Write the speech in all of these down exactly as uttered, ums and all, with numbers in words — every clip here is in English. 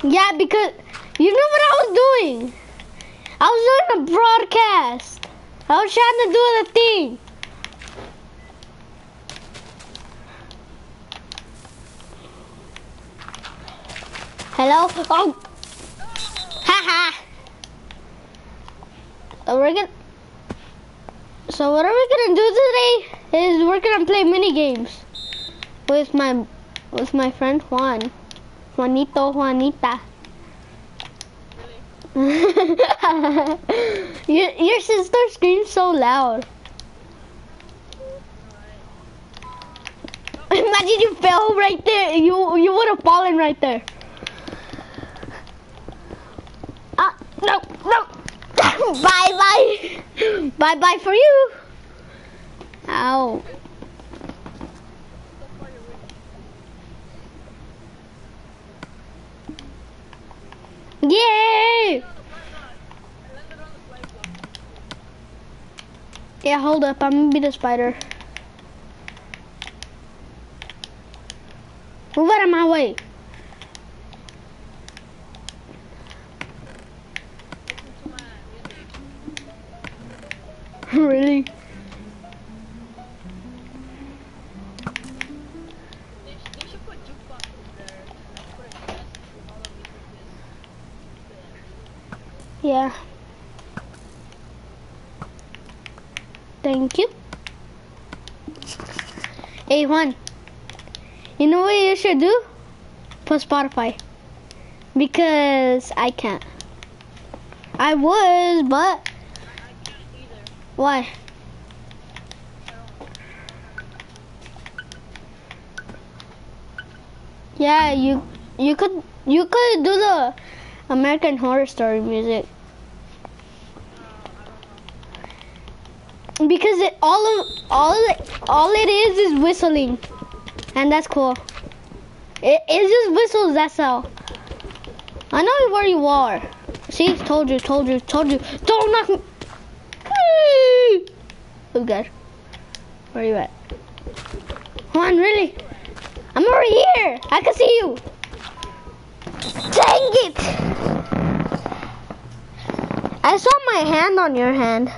Yeah, because you know what I was doing? I was doing a broadcast. I was trying to do the thing. Hello? Oh! Haha! So we're gonna... So what are we gonna do today is we're gonna play mini games with my with my friend Juan. Juanito, Juanita. your, your sister screams so loud. Imagine you fell right there. You you would have fallen right there. Ah, no, no. Bye bye. Bye bye for you. Ow. Yay! Yeah, hold up. I'm gonna be the spider. Move out of my way. Really? Yeah. Thank you. Hey, Juan. You know what you should do? Put Spotify. Because I can't. I was, but... Why? Yeah, you you could you could do the American Horror Story music. Because it all of all it, all it is is whistling, and that's cool. It it just whistles. That's all. I know where you are. See, told you, told you, told you. Don't knock me. Oh God, where are you at? Juan, really? I'm over here. I can see you. Dang it! I saw my hand on your hand.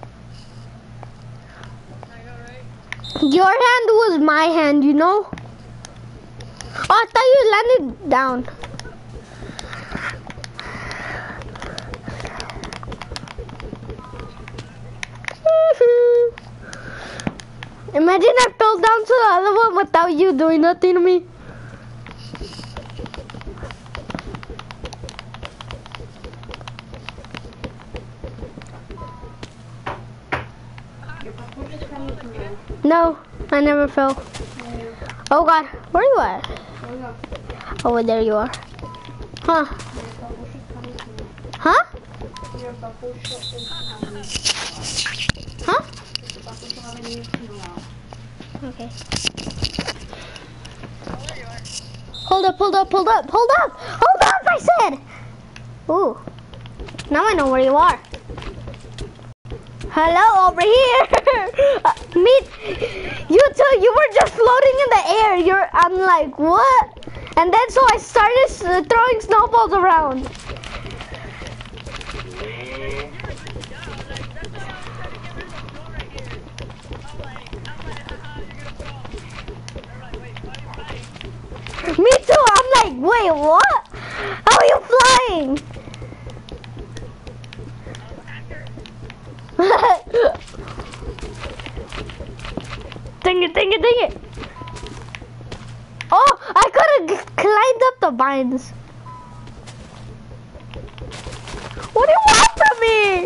Your hand was my hand, you know? Oh, I thought you landed down. Imagine I fell down to the other one without you doing nothing to me. No, I never fell. Oh God, where are you at? Over there you are. Huh? Huh? Huh? Okay. Hold up, hold up, hold up, hold up, hold up, I said! Ooh. Now I know where you are. Hello, over here! uh, meet you two, you were just floating in the air. You're, I'm like, what? And then so I started uh, throwing snowballs around. Me too, I'm like, wait, what? How are you flying? Dang it, dang it, dang it. Oh, I could have climbed up the vines. What do you want from me?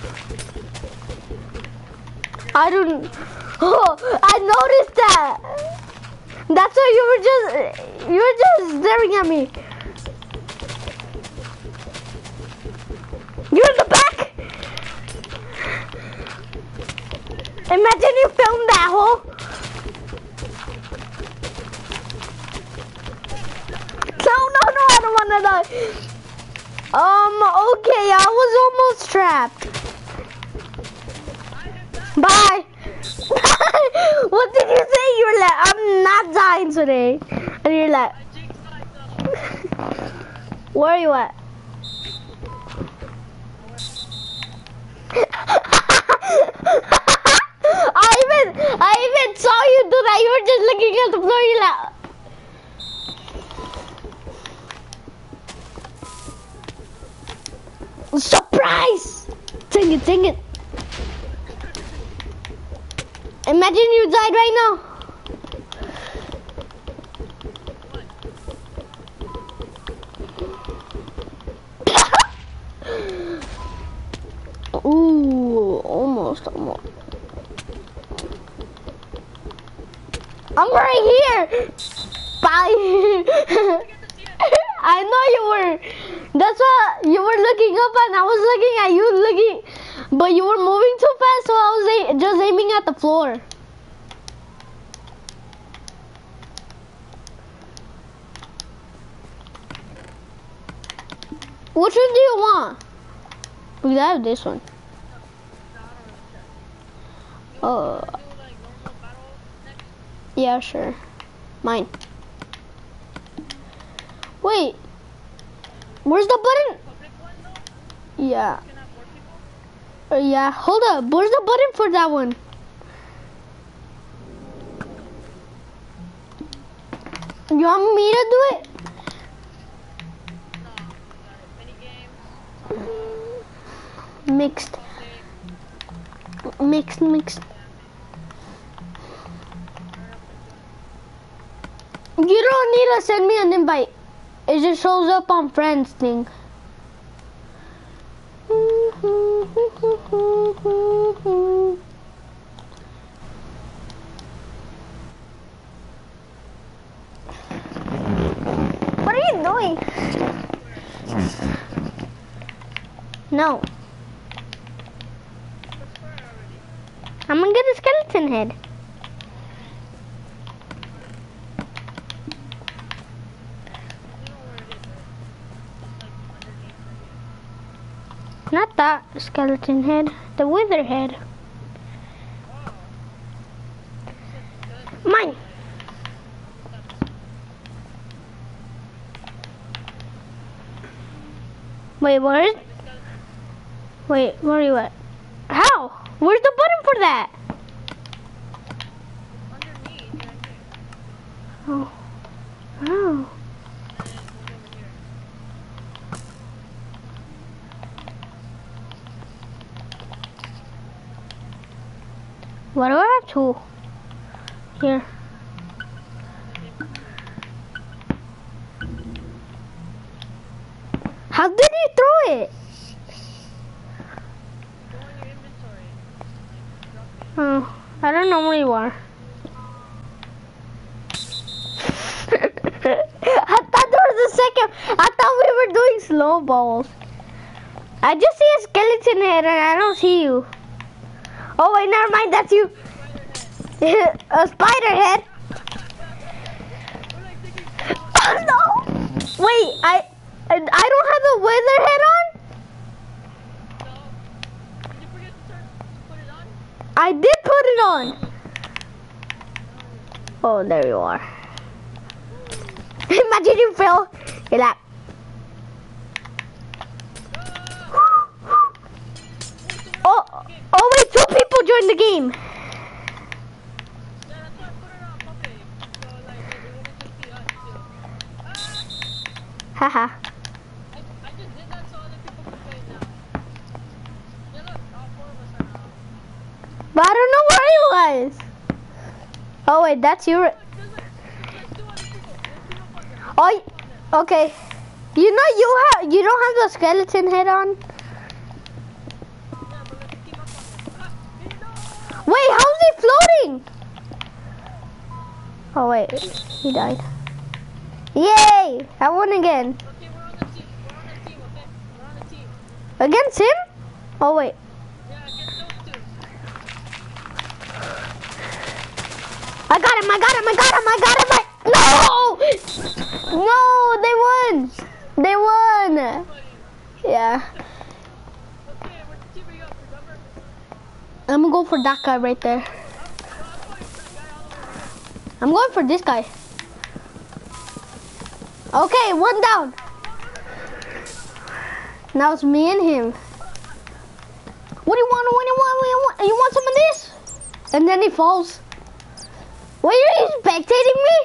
I don't, oh, I noticed that. That's why you were just, you were just staring at me. You're in the back. Imagine you filmed that hole. No, no, no, I don't want to die. Um, okay, I was almost trapped. Bye. What did you say? You were like, I'm not dying today. And you're like, Where are you at? I even I even saw you do that. You were just looking at the floor. You like surprise! Dang it, dang it. Imagine you died right now. Ooh, almost, almost. I'm right here. Bye. I know you were. That's why you were looking up and I was looking at you looking, but you were moving too fast, so I was a just aiming at the floor. Which one do you want? Because I have this one. Oh. Yeah, sure. Mine. Wait. Where's the button? Yeah. Uh, yeah, hold up. Where's the button for that one? You want me to do it? Mixed. Mixed, mixed. You don't need to send me an invite. It just shows up on friends thing. What are you doing? No. I'm gonna get a skeleton head. Not that skeleton head, the wither head. Mine. Wait, where is? Wait, where are you at? How? Where's the button for that? Oh. Oh. What do I have to? Here. How did you throw it? Oh, I don't know where you are. I thought there was a second. I thought we were doing slow balls. I just see a skeleton head and I don't see you. Oh wait, never mind, that's you. A spider head. Oh no! Wait, I I don't have the wither head on? No. Did you forget to turn, put it on? I did put it on. Oh, there you are. Imagine you fell. You're like. Oh, oh wait, two people joined the game. Yeah, that's why I put it on puppy. So like it wouldn't just be us too. Ah! Haha. I, I just did that so other people could play it now. Yeah, look, all four of us are now. But I don't know where you guys. Oh wait, that's you. There's like, there's like two other people. Let's team up on them. Oh, okay. You know you have you don't have the skeleton head on. Yeah, but let's team up on them. Ah, Vino! Wait, how's he floating? Oh wait, he died. Yay! I won again. Okay, we're on the team. We're on the team, okay? We're on the team. Against him? Oh wait. Yeah, against those two. I got him, I got him, I got him, I got him, I... No! No, they won! They won! Yeah. Okay, we're teaming up, remember? I'm gonna go for that guy right there. I'm, I'm going for that guy all the way over here. I'm going for this guy. Okay, one down. Now it's me and him. What do you want? What do you want? What do you want? You want some of this? And then he falls. Wait, are you spectating me?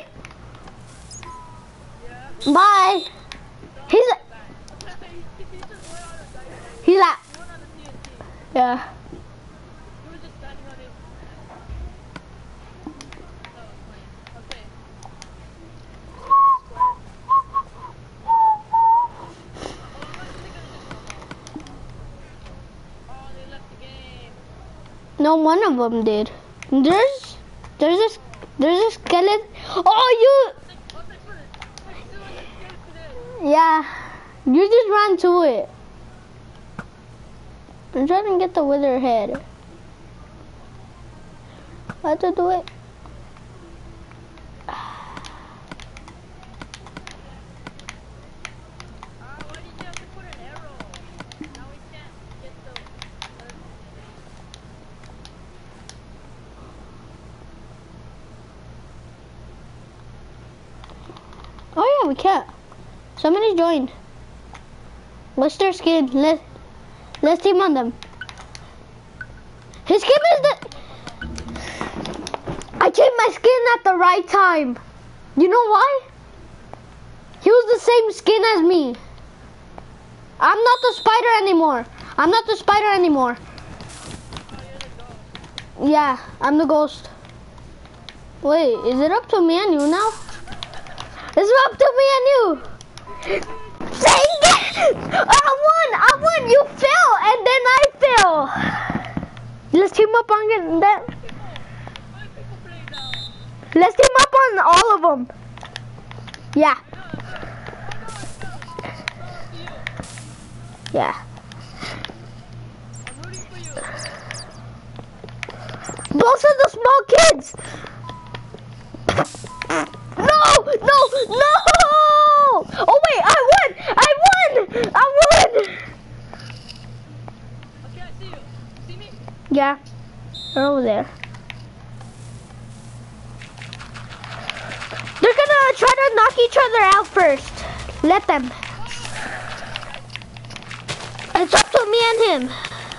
Yeah. Bye. He's a, He just went on a dive. he's like, He went on a T N T. yeah. He was just standing on it. Oh, wait. Okay. Oh, I'm actually gonna just go home. Oh, they left the game. No, one of them did. There's, there's a, there's a skeleton. Oh, you, Like, oh, thanks for it. Thanks for doing this today. yeah. You just ran to it. I'm trying to get the wither head. I have to do it. Ah, why did you have to put an arrow? Now we can't get the... Oh yeah, we can't. Somebody joined. What's their skin? Let Let's team on them. His skin is the. I changed my skin at the right time. You know why? He was the same skin as me. I'm not the spider anymore. I'm not the spider anymore. Oh, you're the ghost. Yeah, I'm the ghost. Wait, is it up to me and you now? It's up to me and you. Dang it! I won! I won! You fell and then I fell. Let's team up on it- that. Why people play now? Let's team up on all of them. Yeah, No, no, oh, no, no, no, you. yeah. I'm rooting for you. Those are the small kids. No, no, no! Oh wait, I won! I won! I won! Okay, I see you. See me? Yeah, they're over there. They're gonna try to knock each other out first. Let them. It's up to me and him.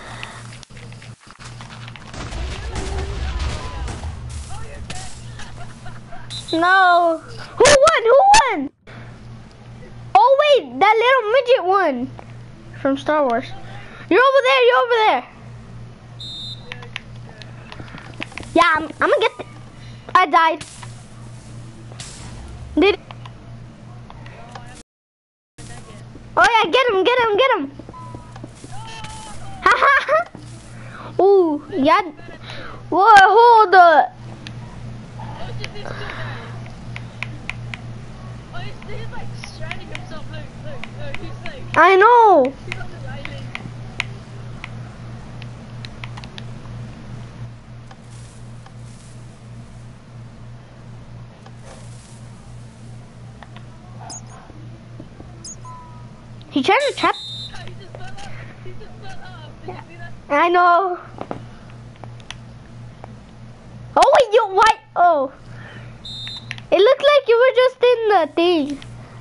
Oh, you're dead. No. Who won? Who won? Oh wait, that little midget won. From Star Wars. You're over there, you're over there. Yeah, I'm, I'm gonna get th I died. Did Oh yeah, get him, get him, get him. Haha. Ooh, yeah. Whoa, hold up. Oh, it's just these two guys. Oh, he's, he's like stranding himself. Look, look, look. He's like, I know. he's on this island. He trying to trap. He just fell off. He just fell off. Did you see that? I know. Oh wait, you what? Oh. It looked like you were just in the thing.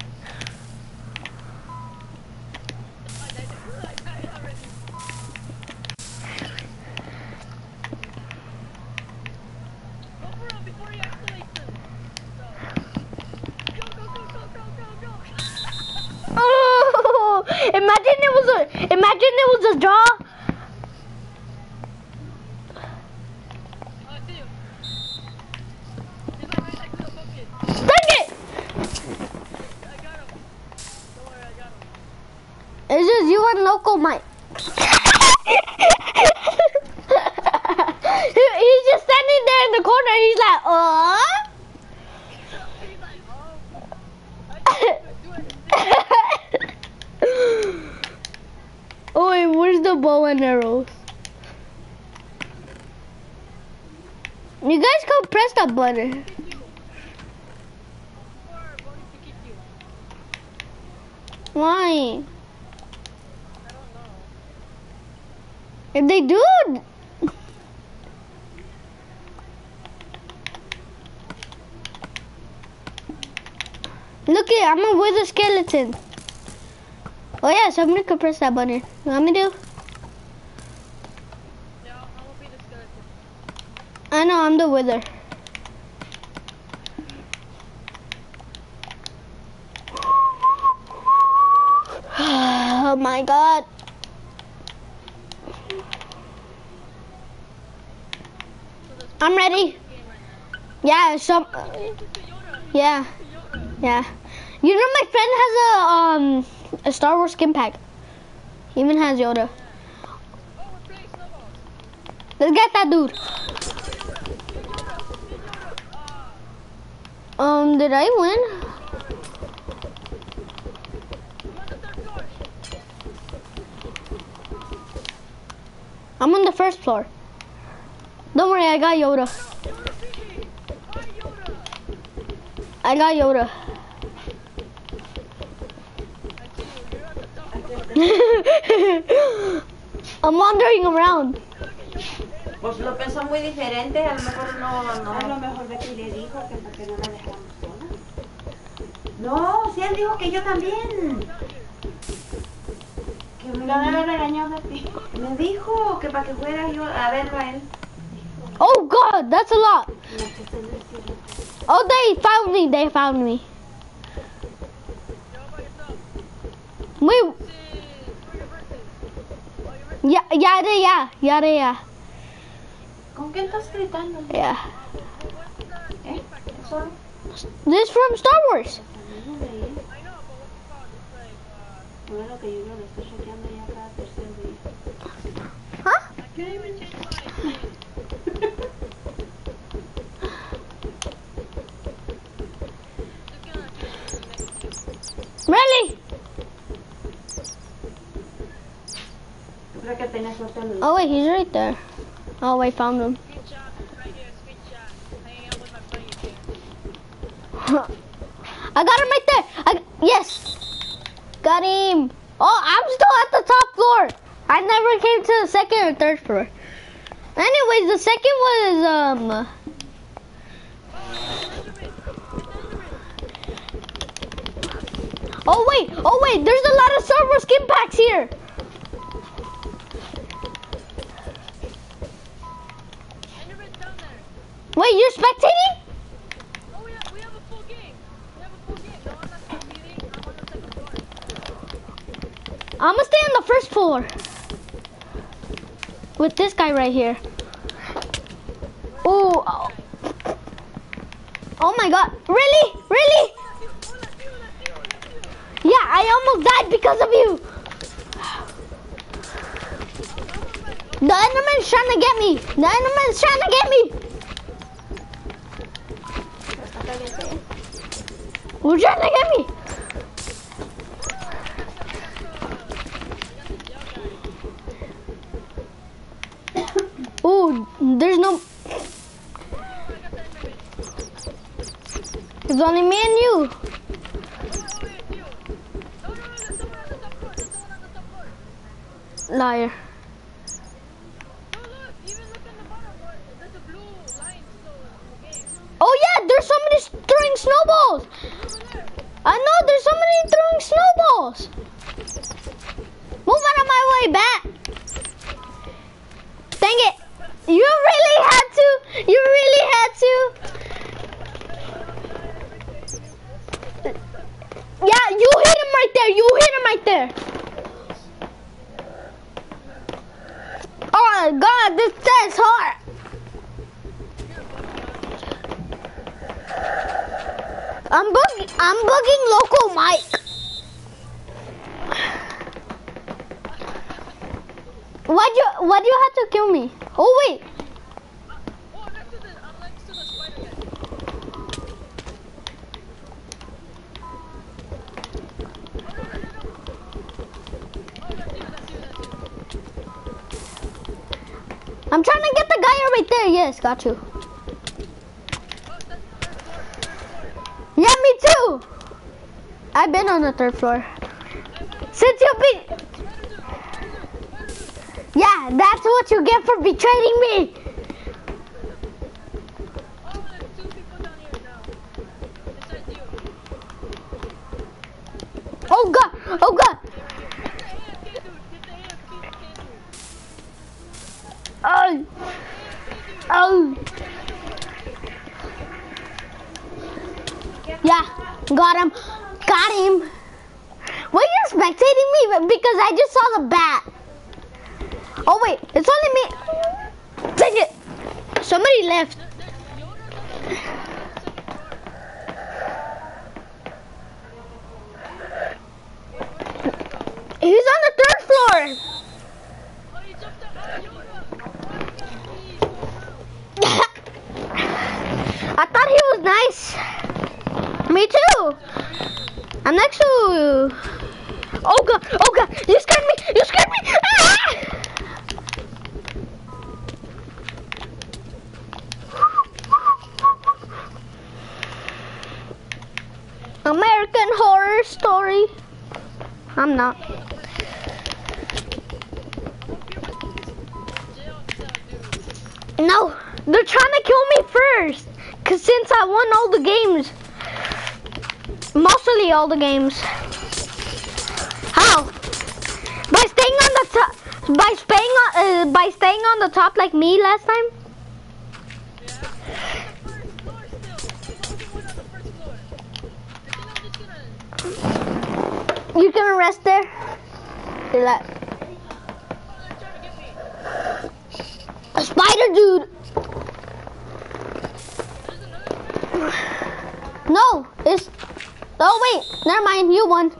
I died. I died already. Go for him before he activates him. So. Go, go, go, go, go, go, go. Oh, imagine it was a, imagine it was a jaw. Oh, I see you. He's like right next to the bucket. Dang it! I got him. Don't worry, I got him. It's just you and Loco Mike. he, he's just standing there in the corner. He's like, uh. He's like, oh. I didn't do anything. Oh wait, where's the bow and arrows? You guys can press that button. Kick you. Or voting to kick you. Why? I don't know. If they do, look it, I'm a wither skeleton. Oh yeah, somebody could press that button. You want me to? Yeah, I won't be the skeleton. I know, I'm the wither. Oh my god. I'm ready. Yeah, some. Yeah, yeah. You know my friend has a um a Star Wars skin pack. He even has Yoda. Let's get that dude. Um, did I win? I'm on the first floor. Don't worry, I got Yoda. I got Yoda. I'm wandering around. Pues lo pensó muy diferente, a lo mejor no, no. A lo mejor Betty le dijo que porque no la dejamos sola. No, si él dijo que yo también. Que me, Lo debe regañar Betty. me dijo que para que fuera yo a verlo a él. Oh god, that's a lot. Oh, they found me, they found me. Wait. Yeah, yeah, yeah, yeah, yeah. ¿Con qué estás gritando? Yeah. ¿Eh? ¿Solo? This from Star Wars. Bueno, que yo lo estoy chequeando ya cada tercer día. Huh? Really? Yo creo que tenía suerte en el... Oh wait, he's right there. Oh, I found him. I got him right there. I, yes, got him. Oh, I'm still at the top floor. I never came to the second or third floor. Anyways, the second was um. Oh wait, oh wait, there's a lot of Star Wars skin packs here. Wait, you're spectating? Oh, we have, we have a full game. We have a full game. No, I'm not competing. I'm on the second floor. I'm gonna stay on the first floor with this guy right here. Ooh. Oh. Oh my god. Really? Really? Yeah, I almost died because of you. The Enderman's trying to get me. The Enderman's trying to get me. Who's trying to get me? Ooh, there's no... It's only me and you. Liar. Oh yeah, there's somebody throwing snowballs. I know there's somebody throwing snowballs. Move out of my way, bat. Dang it. You really had to. You really had to. Yeah, you hit him right there. You hit him right there. Oh my god, this is hard. I'm bug I'm bugging local Mike. Why'd you why'd you have to kill me? Oh wait. Oh, I'm next to the, I'm next to the spider guy. I'm trying to get the guy right there. Yes, got you. Yeah, me too. I've been on the third floor. Since you've been... Yeah, that's what you get for betraying me. Oh, there's two people down here now. Besides you. Oh god, oh god. Oh. Oh. Yeah, got him. Got him. Why are you spectating me? Because I just saw the bat. Oh wait, it's only me. Dang it. Somebody left. He's on the third floor. I thought he was nice. Me too. I'm next to. Oh god! Oh god! You scared me! You scared me! Ah! American Horror Story. I'm not. No, they're trying to kill me first. Cause since I won all the games. Mostly all the games. How? By staying on the top, by staying on, uh, by staying on the top like me last time. You gonna rest there? Relax. A spider dude. No, it's. Oh wait, never mind. You won.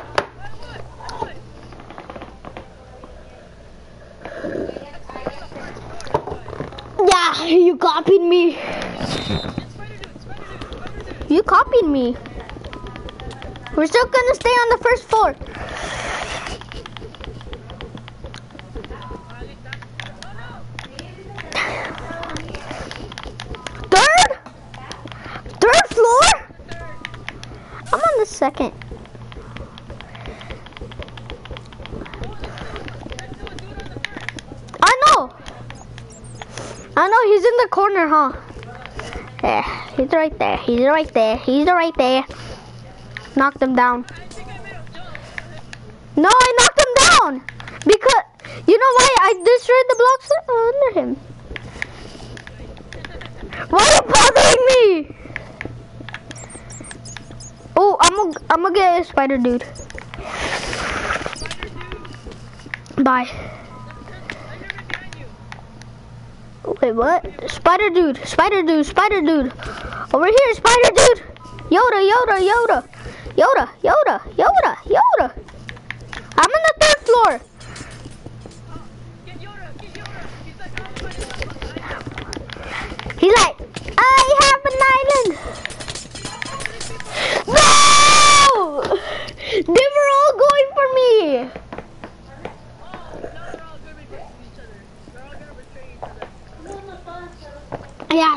Yeah, you copied me. You copied me. We're still gonna stay on the first floor. Third? Third floor? I'm on the second. I know. I know, he's in the corner, huh? Yeah, he's right there. He's right there. He's right there. Knocked him down. No, I knocked him down. Because, you know why? I destroyed the blocks under him. Why are you bothering me? Oh, I'm gonna, I'm gonna get a spider dude. Bye. Wait, what? Spider dude, spider dude, spider dude. Over here, spider dude. Yoda, Yoda, Yoda. Yoda, Yoda, Yoda, Yoda. I'm on the third floor. He's like, I have an island. No! They were all going for me. Yeah.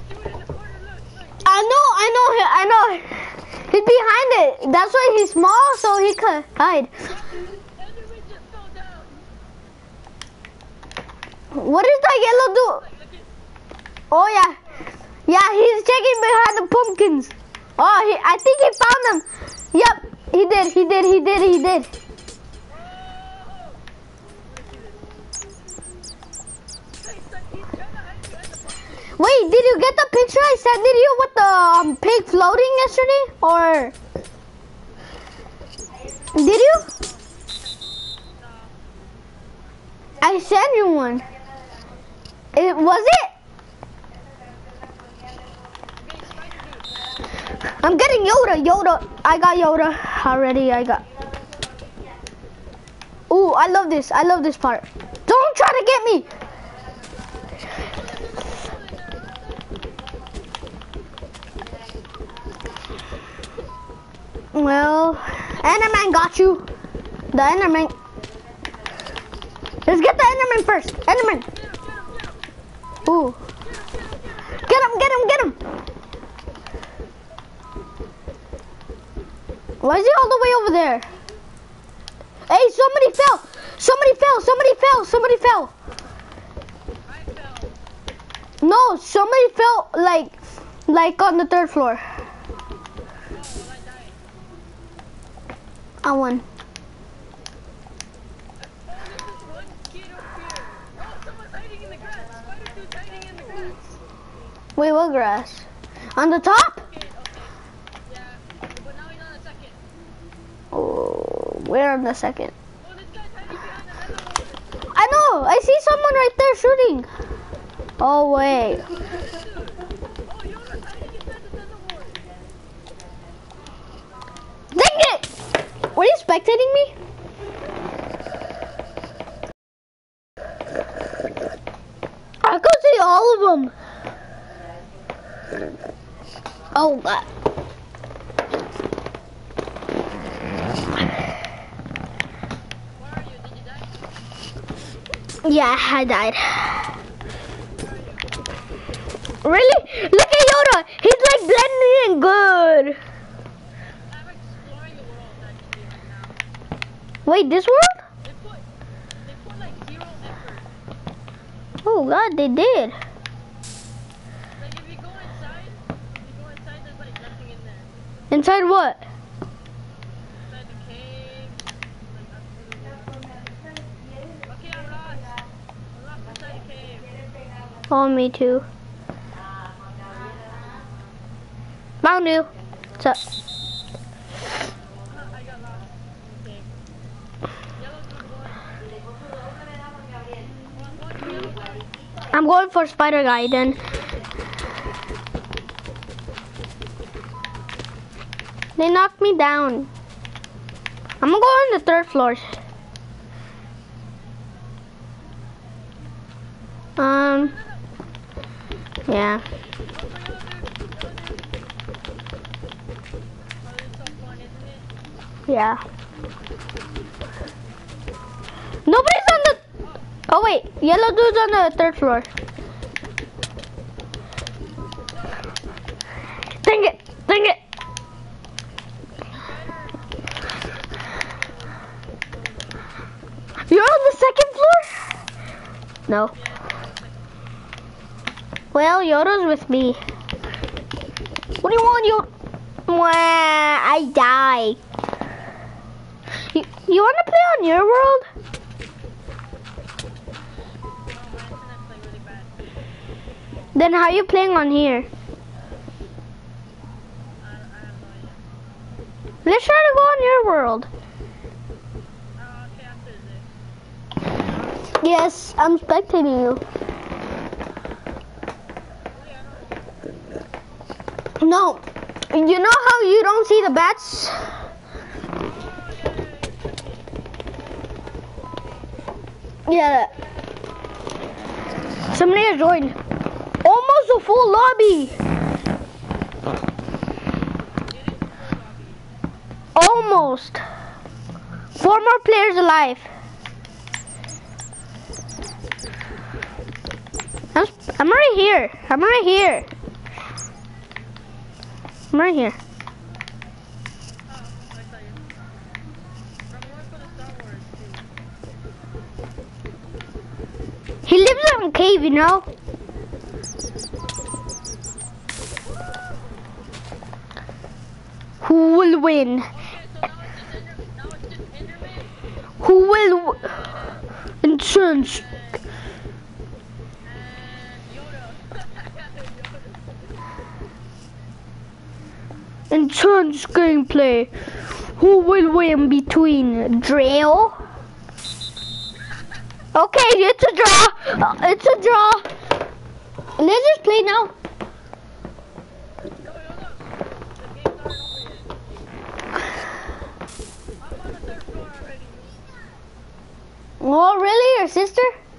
I know, I know, I know. He's behind it. That's why he's small, so he could hide. What is that yellow dude? Oh yeah, yeah. He's checking behind the pumpkins. Oh, he, I think he found them. Yep, he did. He did. He did. He did. Wait, did you get the picture I sent you with the um, pig floating yesterday? Or did you? I sent you one. It was it? I'm getting Yoda. Yoda. I got Yoda already. I got. Ooh, I love this. I love this part. Don't try to get me. Well, Enderman got you. The Enderman. Let's get the Enderman first. Enderman. Ooh. Get him, get him, get him. Why is he all the way over there? Hey, somebody fell. Somebody fell. Somebody fell. Somebody fell. No, somebody fell like, like on the third floor. I won. Wait, what grass? On the top? Okay, okay. Yeah. But now he's on the second. Oh, we're on the second. Oh, this guy's hiding behind another one. I know. I see someone right there shooting. Oh wait. Oh, you're hiding inside the nether wart. Dang it! Were you spectating me? I could see all of them. Oh God. Where are you? Did you die? Yeah, I died. Really? Look at Yoda. He's like blending in good. I'm exploring the world actually right now. Wait, this world? They put, they put like zero effort. Oh God, they did. Like if you go inside, if you go inside, there's like nothing in there. Inside what? Inside the cave, like absolutely. Okay, I'm lost. I'm lost inside the cave. Oh, me too. Found you. What's up? I got lost in the cave. Yellow dude won. One, one, yellow dude. I'm going for Spider Guy then. They knocked me down. I'm gonna go on the third floor. Um. Yeah. Oh, this is so fun, isn't it? Yeah. Nobody's on the. Oh wait, yellow dude's on the third floor. Dang it! Dang it! You're on the second floor? No. Well, Yoda's with me. What do you want, Yoda? Mwah, I die. You, you want to play on your world? Oh, my internet's like really bad. Then how are you playing on here? I, I have no idea. Let's try to go on your world. Oh, okay, after this. Yes, I'm spectating you. No, you know how you don't see the bats? Yeah. Somebody has joined. Almost a full lobby. Almost. Four more players alive. I'm, I'm right here. I'm right here. I'm right here. Oh, I saw you. From one for the Star Wars, too. He lives in a cave, you know? Who will win? Okay, so now it's just Ender, now it's just Enderman Who will w- Insurance. and Yoda. Intense gameplay. Who will win between Drail? Okay, it's a draw. Uh, It's a draw. Let's just play now. No, hold up. The game's aren't over yet. I'm on the third floor already. Oh, really? Your sister?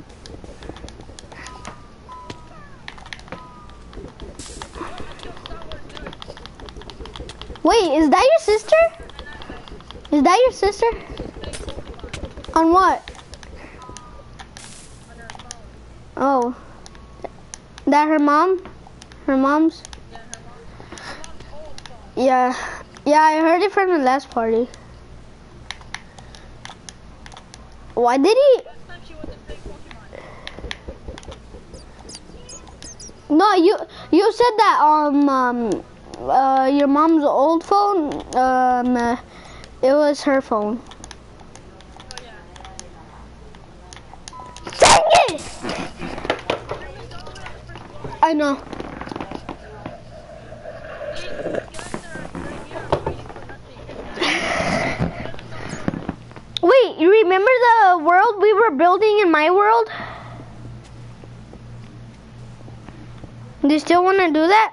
Wait, is that your sister? Is that your sister? On what? On her phone. Oh. That her mom? Her mom's? Yeah, her mom. Her mom's old phone. Yeah. Yeah, I heard it from the last party. Why did he? Last time she wasn't playing Pokemon. No, you you said that um um uh your mom's old phone um uh, it was her phone. Oh, yeah. Dang it! I know. remember the world we were building in my world? Do you still want to do that?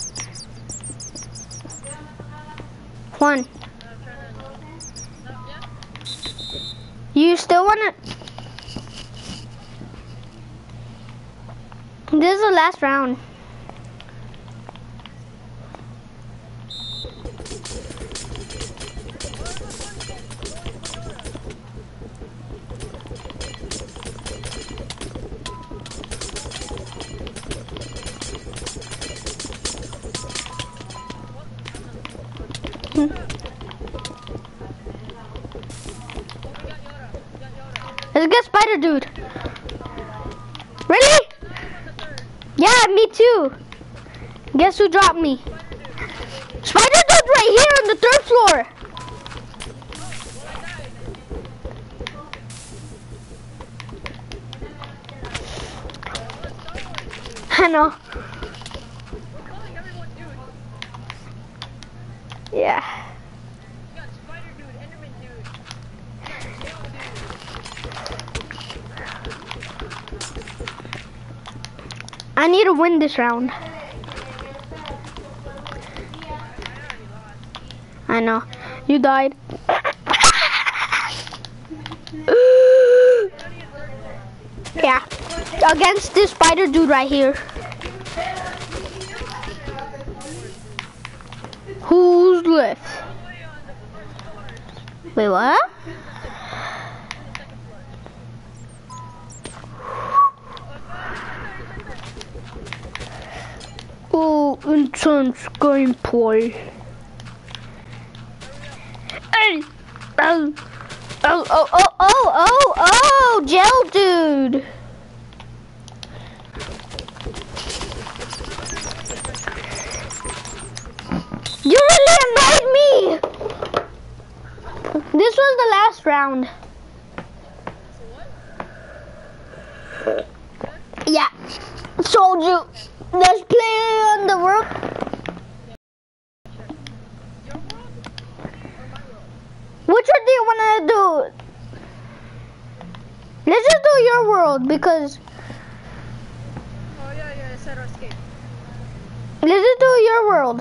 Juan, you still want to? This is the last round. Let's get Spider Dude. Really? Yeah, me too. Guess who dropped me? Spider Dude's right here on the third floor. I know. Yeah. I need to win this round. I know. You died. Yeah. Against this Spider Dude right here. Who's left? Wait, what? Oh, intense gameplay. Hey! Oh, oh, oh, oh, oh, oh, oh, Gel Dude. You really annoyed me. This was the last round. Yeah, told you. Let's play on the world. Which one do you want to do? Let's just do your world because. Oh yeah, yeah, I said escape. Let's just do your world.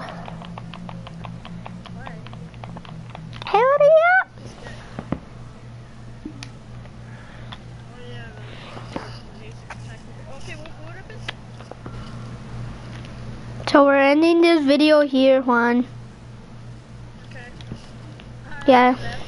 Why? Hurry up. Oh yeah. Okay, what, what happens? So we're ending this video here, Juan. Okay. Yeah.